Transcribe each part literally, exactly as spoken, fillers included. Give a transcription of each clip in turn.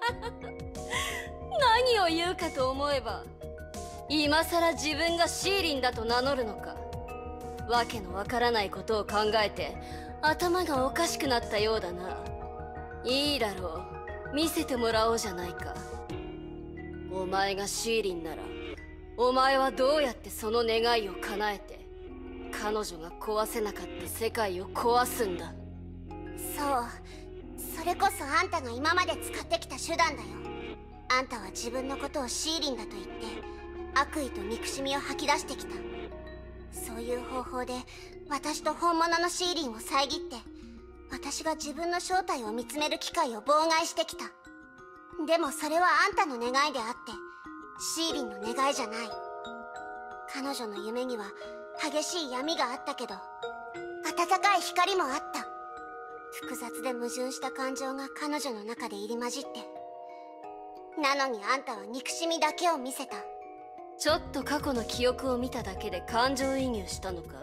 何を言うかと思えば、今さら自分がシーリンだと名乗るのか。わけのわからないことを考えて頭がおかしくなったようだな。いいだろう、見せてもらおうじゃないか。お前がシーリンなら、お前はどうやってその願いを叶えて彼女が壊せなかった世界を壊すんだ。 そう、それこそあんたが今まで使ってきた手段だよ。あんたは自分のことをシーリンだと言って悪意と憎しみを吐き出してきた。そういう方法で私と本物のシーリンを遮って、私が自分の正体を見つめる機会を妨害してきた。でもそれはあんたの願いであってシーリンの願いじゃない。彼女の夢には激しい闇があったけど、温かい光もあった。複雑で矛盾した感情が彼女の中で入り混じって、なのにあんたは憎しみだけを見せた。 ちょっと過去の記憶を見ただけで感情移入したのか。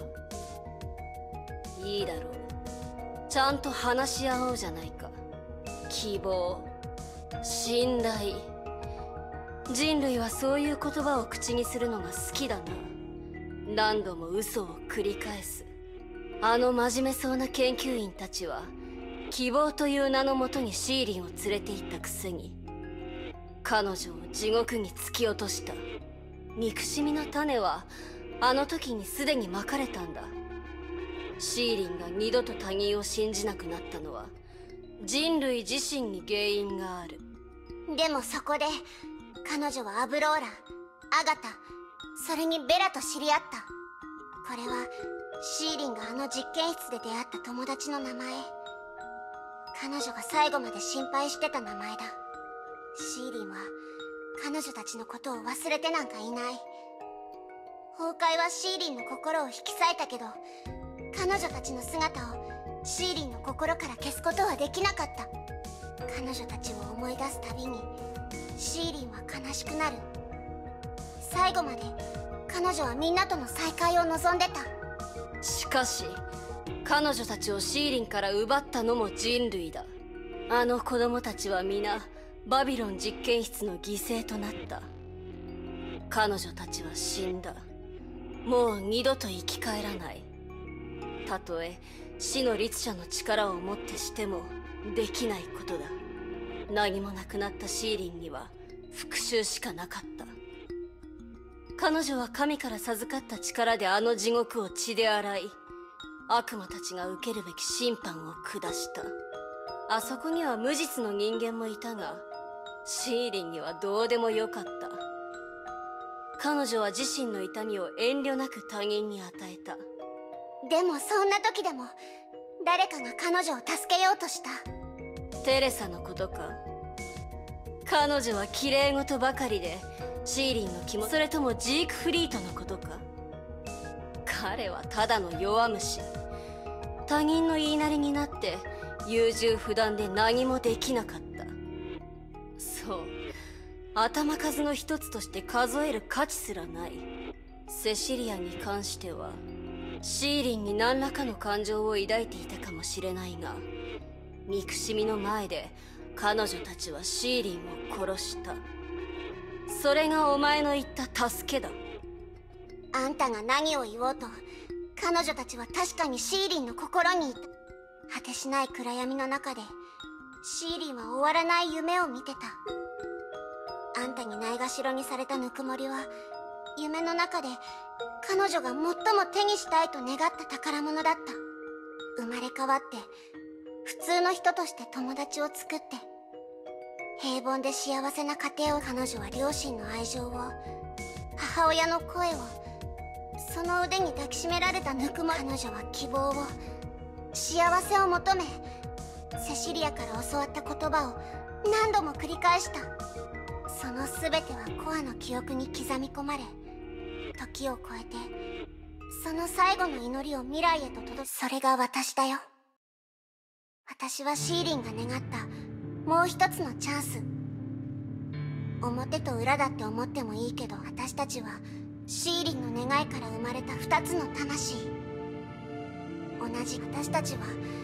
いいだろう、ちゃんと話し合おうじゃないか。希望、信頼、人類はそういう言葉を口にするのが好きだな。何度も嘘を繰り返す。あの真面目そうな研究員たちは希望という名のもとにシーリンを連れて行ったくせに、彼女を地獄に突き落とした。憎しみの種はあの時にすでにまかれたんだ。シーリンが二度と他人を信じなくなったのは人類自身に原因がある。 でもそこで彼女はアブローラ、アガタ、それにベラと知り合った。これはシーリンがあの実験室で出会った友達の名前。彼女が最後まで心配してた名前だ。シーリンは彼女たちのことを忘れてなんかいない。崩壊はシーリンの心を引き裂いたけど、彼女たちの姿をシーリンの心から消すことはできなかった。彼女たちを思い出すたびにシーリンは悲しくなる。最後まで彼女はみんなとの再会を望んでた。 しかし彼女たちをシーリンから奪ったのも人類だ。あの子供たちは皆バビロン実験室の犠牲となった。彼女たちは死んだ。もう二度と生き返らない。たとえ死の律者の力をもってしてもできないことだ。何もなくなったシーリンには復讐しかなかった。彼女は神から授かった力であの地獄を血で洗い、悪魔たちが受けるべき審判を下した。あそこには無実の人間もいたが、シーリンにはどうでもよかった。彼女は自身の痛みを遠慮なく他人に与えた。 でもそんな時でも誰かが彼女を助けようとした。 テレサのことか。彼女は綺麗事ばかりでシーリンの気も、それともジークフリートのことか。彼はただの弱虫。他人の言いなりになって優柔不断で何もできなかった。そう、頭数の一つとして数える価値すらない。セシリアに関してはシーリンに何らかの感情を抱いていたかもしれないが、憎しみの前で彼女たちはシーリンを殺した。それがお前の言った助けだ。 あんたが何を言おうと彼女たちは確かにシーリンの心にいた。果てしない暗闇の中でシーリンは終わらない夢を見てた。あんたにないがしろにされたぬくもりは夢の中で彼女が最も手にしたいと願った宝物だった。生まれ変わって普通の人として友達を作って、平凡で幸せな家庭を。彼女は両親の愛情を、母親の声を、その腕に抱きしめられたぬくもり。彼女は希望を、幸せを求め、セシリアから教わった言葉を何度も繰り返した。その全てはコアの記憶に刻み込まれ、時を超えてその最後の祈りを未来へと届け、それが私だよ。私はシーリンが願ったもう一つのチャンス。表と裏だって思ってもいいけど、私たちはシーリンの願いから生まれた二つの魂。同じ私たちは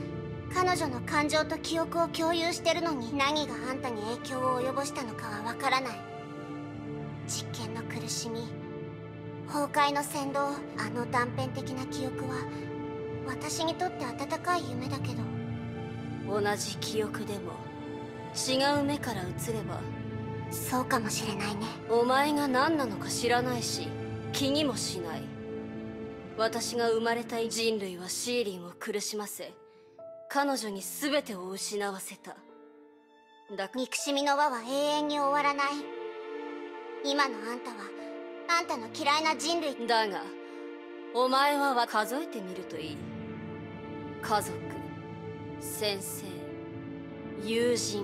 彼女の感情と記憶を共有してるのに、何があんたに影響を及ぼしたのかはわからない。実験の苦しみ、崩壊の扇動、あの断片的な記憶は私にとって温かい夢だけど。 同じ記憶でも違う目から映れば。 そうかもしれないね。 お前が何なのか知らないし気にもしない。私が生まれた人類はシーリンを苦しませ、彼女に全てを失わせた。だ憎しみの輪は永遠に終わらない。今のあんたはあんたの嫌いな人類だが、お前は数えてみるといい。家族、先生、友人。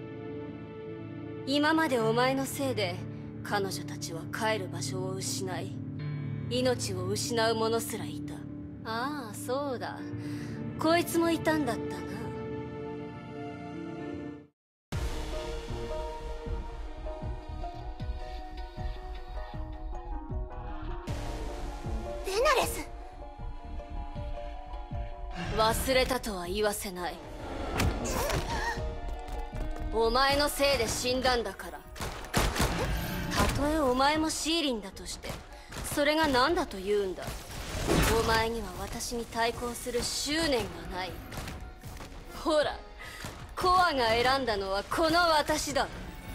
今までお前のせいで彼女たちは帰る場所を失い、命を失う者すらいた。ああ、そうだ、こいつもいたんだったな。 ベナレス。 忘れたとは言わせない。お前のせいで死んだんだから。たとえお前もシーリンだとして、それが何だと言うんだ。お前には私に対抗する執念がない。ほら、コアが選んだのはこの私だ。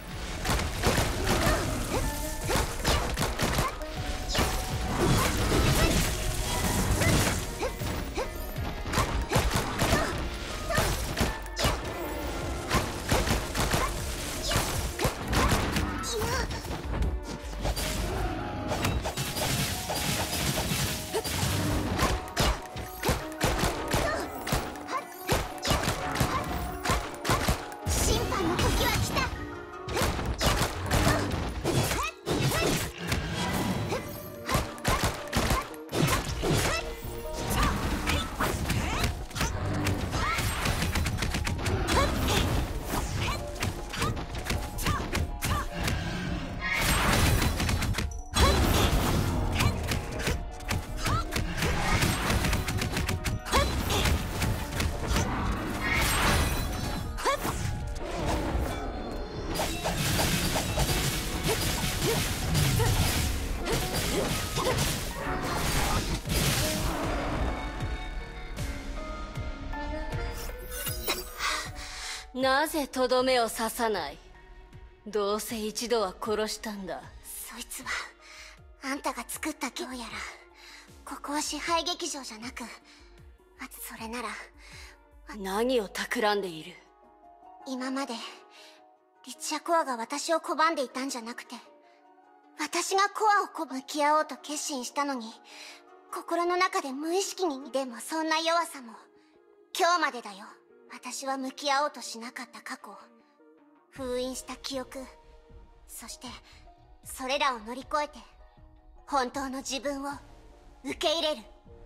なぜとどめを刺さない？どうせ一度は殺したんだ。 そいつはあんたが作った今日やら。ここは支配劇場じゃなく、あそれなら何を企んでいる？ 今までリチアコアが私を拒んでいたんじゃなくて、私がコアをこ向き合おうと決心したのに、心の中で無意識に。でもそんな弱さも今日までだよ。私は向き合おうとしなかった過去、封印した記憶、そしてそれらを乗り越えて本当の自分を受け入れる。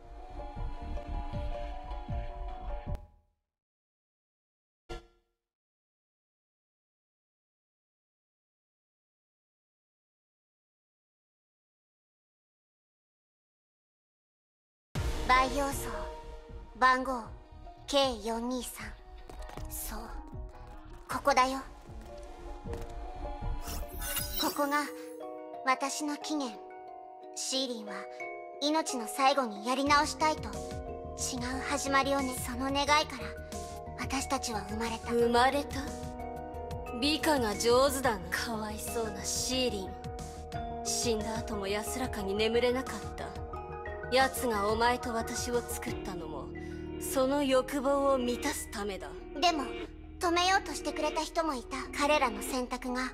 培養層番号 ケーよんにーさん。 そう、ここだよ。ここが私の起源。シーリンは命の最後にやり直したいと違う始まりをね。その願いから私たちは生まれた。 生まれた？美化が上手だな。かわいそうなシーリン。死んだ後も安らかに眠れなかった。奴がお前と私を作ったのもその欲望を満たすためだ。 でも止めようとしてくれた人もいた。彼らの選択が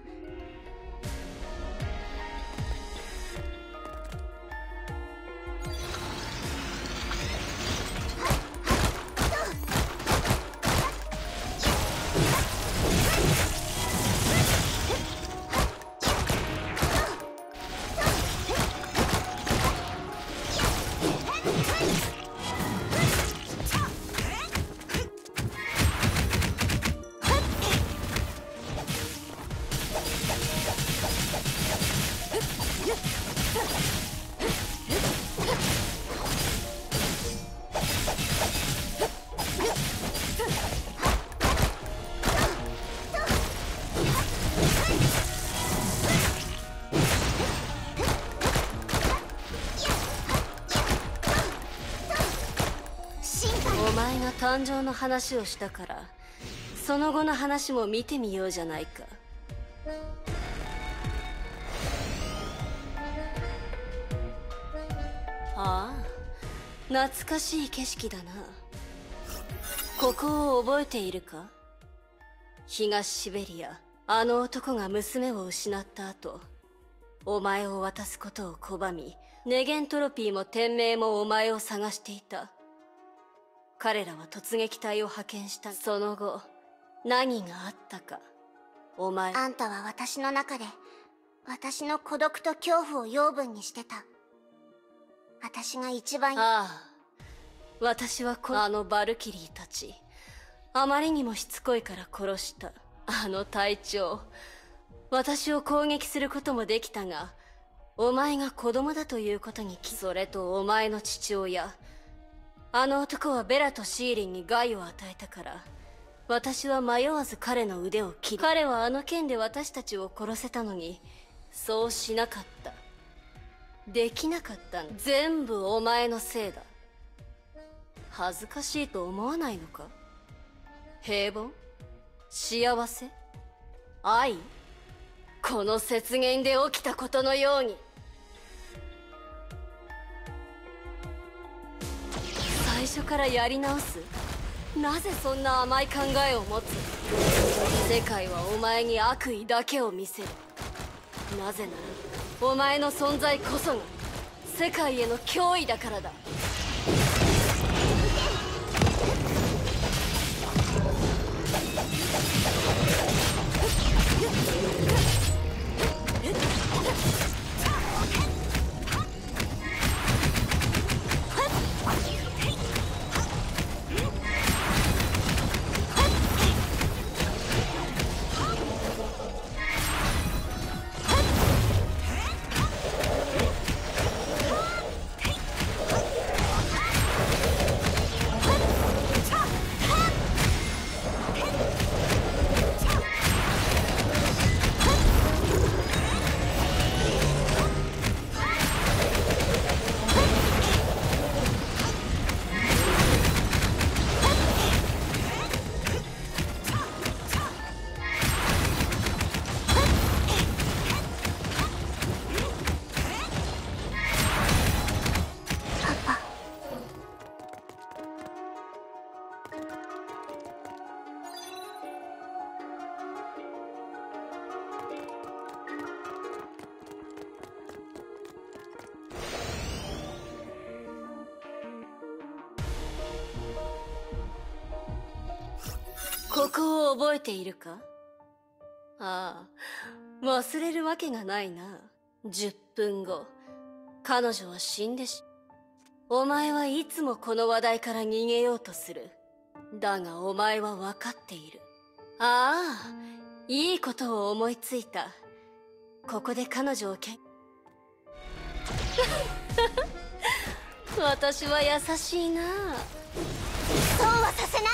前が誕生の話をしたから、その後の話も見てみようじゃないか。ああ、懐かしい景色だな。ここを覚えているか？東シベリア、あの男が娘を失った後、お前を渡すことを拒み、ネゲントロピーも天命もお前を探していた。彼らは突撃隊を派遣した。その後何があったか、お前。 あんたは私の中で私の孤独と恐怖を養分にしてた。私が一番。 ああ、私はこあのバルキリーたち、あまりにもしつこいから殺した。あの隊長、私を攻撃することもできたが、お前が子供だということに気。それとお前の父親、あの男はベラとシーリンに害を与えたから、私は迷わず彼の腕を切り、彼はあの剣で私たちを殺せたのに、そうしなかった。できなかったん。全部お前のせいだ。恥ずかしいと思わないのか？平凡？幸せ？愛？この雪原で起きたことのように。最初からやり直す？なぜそんな甘い考えを持つ？世界はお前に悪意だけを見せる。なぜならお前の存在こそが世界への脅威だからだ。ここを覚えているか？ああ、忘れるわけがないな。じゅっぷんご、彼女は死んでし。お前はいつもこの話題から逃げようとする。だがお前は分かっている。ああ、いいことを思いついた。ここで彼女をけん私は優しいな。 そうはさせない。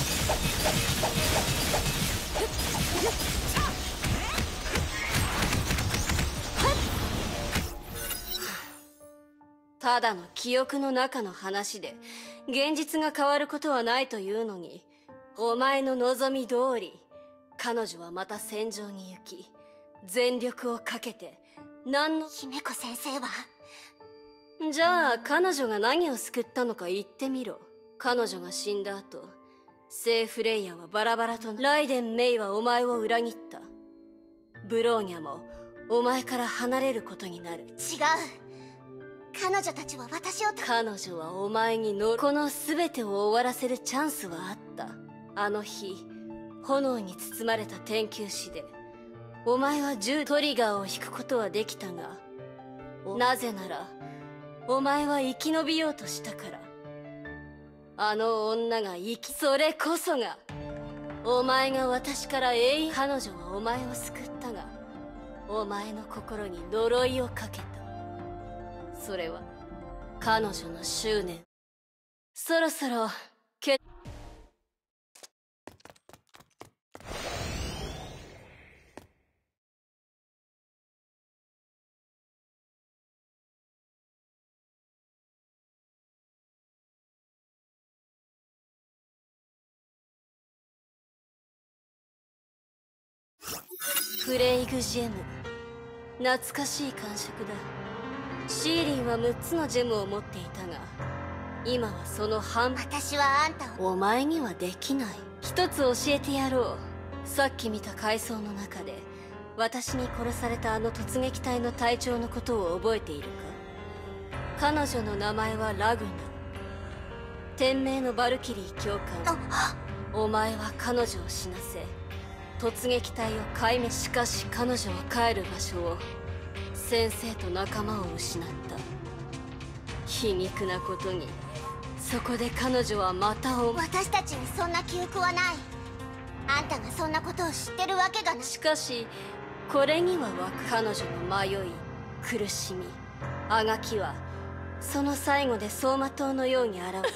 ただの記憶の中の話で現実が変わることはないというのに、お前の望み通り彼女はまた戦場に行き、全力をかけて何の。 姫子先生は。 じゃあ彼女が何を救ったのか言ってみろ。彼女が死んだ後、聖フレイヤはバラバラと。ライデン・メイはお前を裏切った。ブローニャもお前から離れることになる。 違う。彼女たちは私を。 彼女はお前にのこの全てを終わらせるチャンスはあった。あの日炎に包まれた天球師でお前は銃トリガーを引くことはできたが、なぜならお前は生き延びようとしたから。あの女が生き、それこそがお前が私から永遠。彼女はお前を救ったが、お前の心に呪いをかけた。それは彼女の執念。そろそろけプレイグジェム、懐かしい感触だ。シーリンはむっつのジェムを持っていたが、今はその半分。 私はあんたを。 お前にはできない。一つ教えてやろう。さっき見た階層の中で私に殺されたあの突撃隊の隊長のことを覚えているか。彼女の名前はラグナ。天命のバルキリー教官。お前は彼女を死なせ突撃隊を壊滅。しかし彼女は帰る場所を、先生と仲間を失った。皮肉なことにそこで彼女はまたお。 私たちにそんな記憶はない。あんたがそんなことを知ってるわけがない。 しかしこれにはわか彼女の迷い、苦しみ、あがきはその最後で走馬灯のように現れる。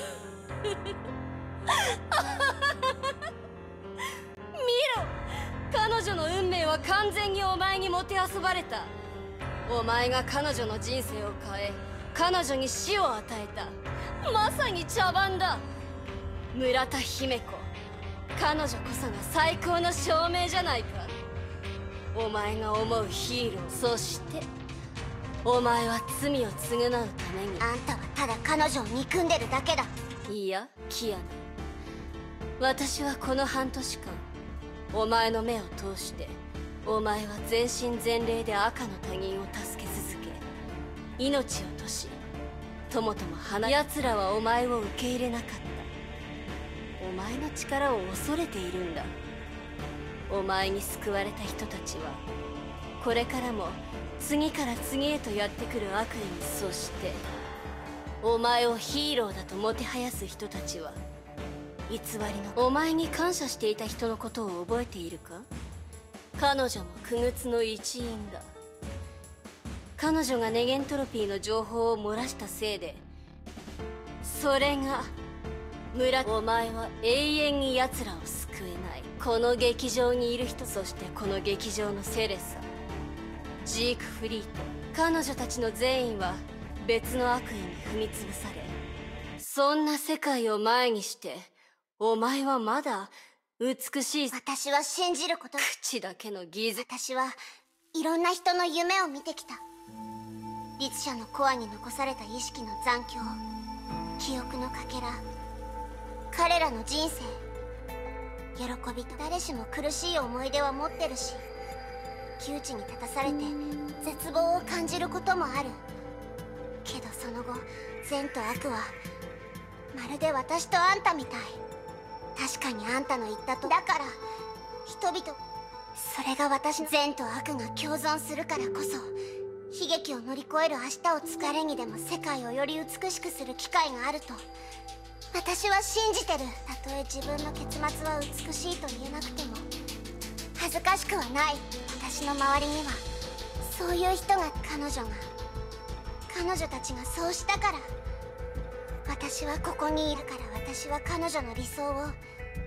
見ろ、彼女の運命は完全にお前にもてあそばれた。お前が彼女の人生を変え、彼女に死を与えた。まさに茶番だ。村田姫子、彼女こそが最高の証明じゃないか。お前が思うヒーロー。そしてお前は罪を償うために。 あんたはただ彼女を憎んでるだけだ。 いやキアナ、私はこの半年間お前の目を通して、お前は全身全霊で赤の他人を助け続け、命を賭しともとも離れ。奴らはお前を受け入れなかった。お前の力を恐れているんだ。お前に救われた人たちはこれからも次から次へとやってくる悪意に。そしてお前をヒーローだともてはやす人たちは偽りの。お前に感謝していた人のことを覚えているか。彼女も傀儡の一員だ。彼女がネゲントロピーの情報を漏らしたせいで、それが村。お前は永遠に奴らを救えない。この劇場にいる人、そしてこの劇場のセレサ、ジークフリート、彼女たちの全員は別の悪意に踏み潰され、そんな世界を前にしてお前はまだ美しい。 私は信じること。 口だけのギズ。 私はいろんな人の夢を見てきた。律者のコアに残された意識の残響、記憶のかけら、彼らの人生、喜びと。誰しも苦しい思い出は持ってるし、窮地に立たされて絶望を感じることもある。けどその後、善と悪はまるで私とあんたみたい。確かにあんたの言ったと。だから人々、それが私の。善と悪が共存するからこそ悲劇を乗り越える明日を。疲れにでも世界をより美しくする機会があると私は信じてる。たとえ自分の結末は美しいと言えなくても恥ずかしくはない。私の周りにはそういう人が。彼女が彼女たちがそうしたから私はここにいるから。私は彼女の理想を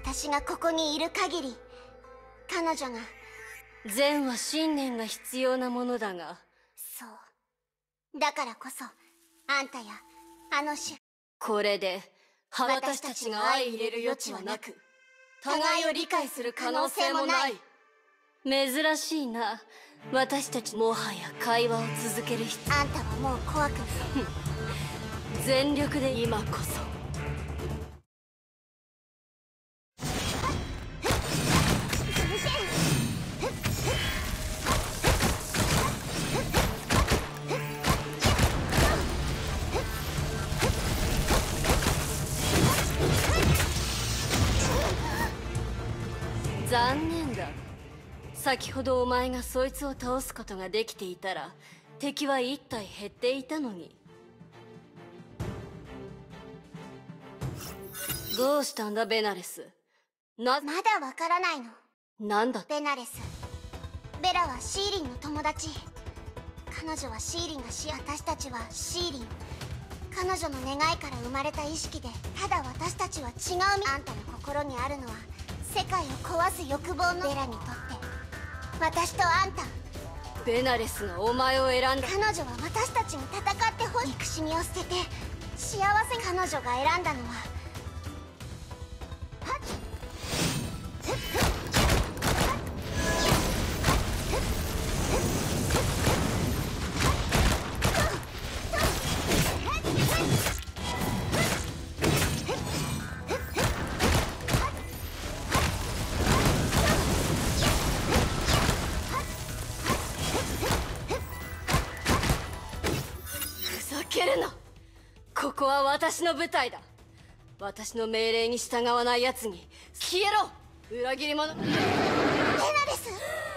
私がここにいる限り彼女が。 善は信念が必要なものだが。 そうだからこそあんたやあの主。 これで私たちが相入れる余地はなく、互いを理解する可能性もない。珍しいな。私たちもはや会話を続ける必要。 あんたはもう怖くない。 全力で今こそ。残念だ。先ほどお前がそいつを倒すことができていたら敵は一体減っていたのに。どうしたんだベナレス。なまだわからないの。 なんだ。 ベナレス、ベラはシーリンの友達。彼女はシーリンがし、私たちはシーリン。彼女の願いから生まれた意識で、ただ私たちは違う。あんたの心にあるのは世界を壊す欲望の。ベラにとって私とあんた。 ベナレスがお前を選んだ。 彼女は私たちに戦ってほしい。憎しみを捨てて幸せ。彼女が選んだのはここは私の舞台だ。私の命令に従わない奴に消えろ、裏切り者。ベナレス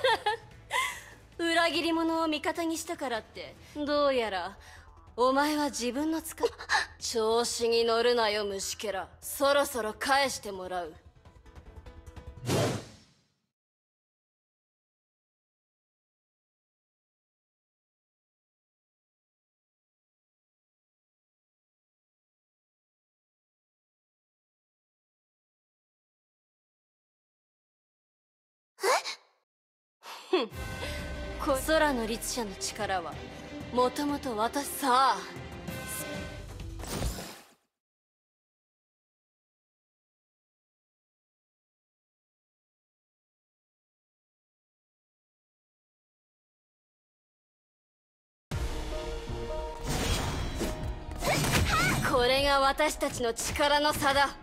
裏切り者を味方にしたからってどうやらお前は自分の使い。調子に乗るなよ虫けら。そろそろ返してもらう。ふん、空の律者の力はもともと私さあ。これが私たちの力の差だ。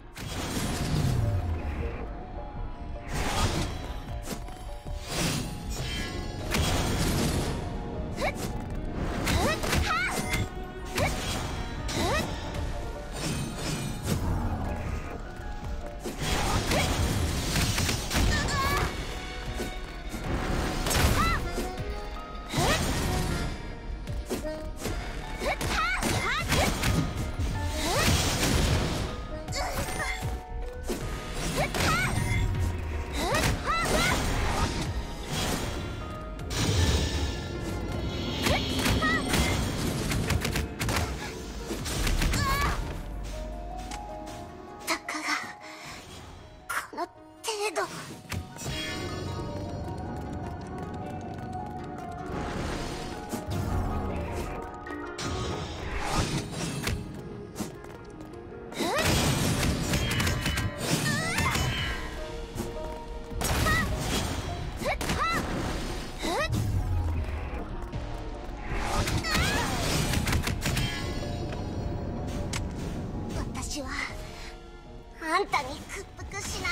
私はあんたに屈服しない。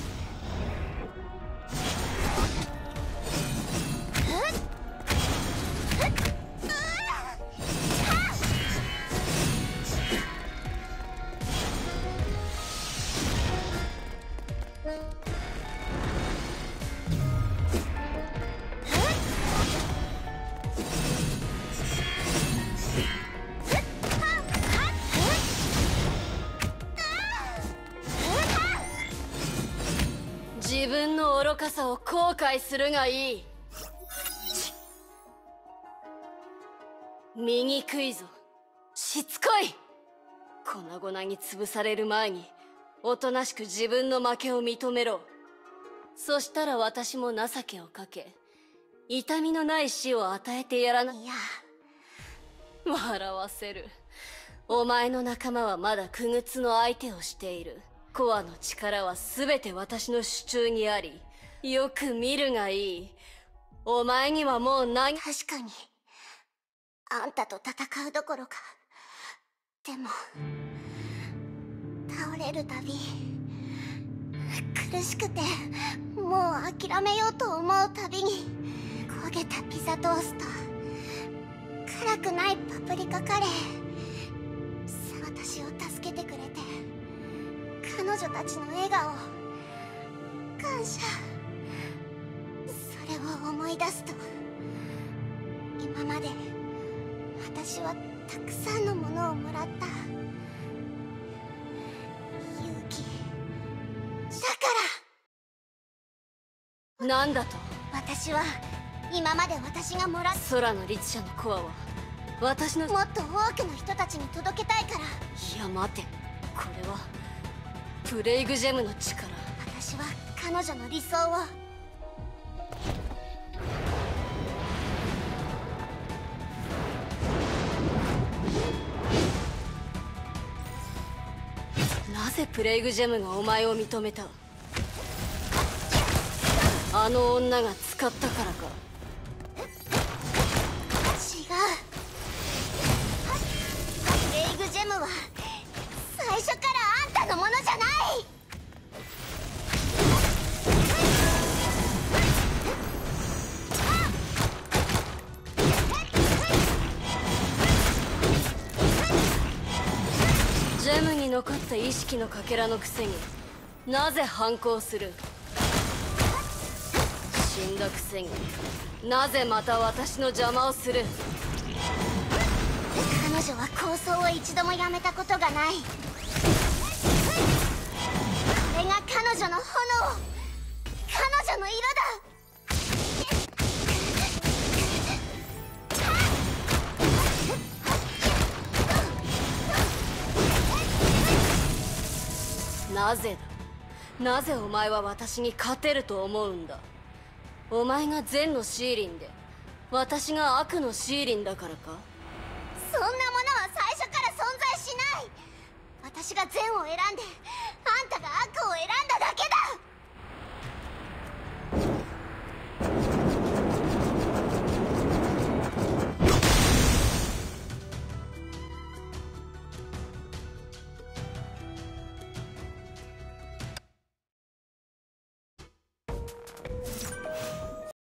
自分の愚かさを後悔するがいい。醜いぞ、しつこい。粉々に潰される前におとなしく自分の負けを認めろ。そしたら私も情けをかけ、痛みのない死を与えてやらない。 いや、 笑わせる。お前の仲間はまだ傀儡の相手をしている。コアの力は全て私の手中にあり、よく見るがいい。お前にはもう何。 確かにあんたと戦うどころか。でも倒れるたび苦しくて、もう諦めようと思うたびに、焦げたピザトースト、辛くないパプリカカレー、私を助けてくれて、彼女たちの笑顔、感謝、それを思い出すと、今まで私はたくさんのものをもらった。勇気だから。 なんだと？ 私は今まで私がもらっ空の律者のコアは私の。 もっと多くの人たちに届けたいから。 いや待て、これはプレイグジェムの力。 私は彼女の理想を。 なぜプレイグジェムがお前を認めた？あの女が使ったからか？ 違う。プレイグジェムは最初からあんたのものじゃない。 ジェムに残った意識のかけらのくせになぜ反抗する？死んだくせになぜまた私の邪魔をする？ 彼女は構想を一度もやめたことがない。これが彼女の炎、彼女の色だ。 なぜだ？なぜお前は私に勝てると思うんだ？お前が善のシーリンで私が悪のシーリンだからか？ そんなものは最初から存在しない。私が善を選んで、あんたが悪を選んだだけだ。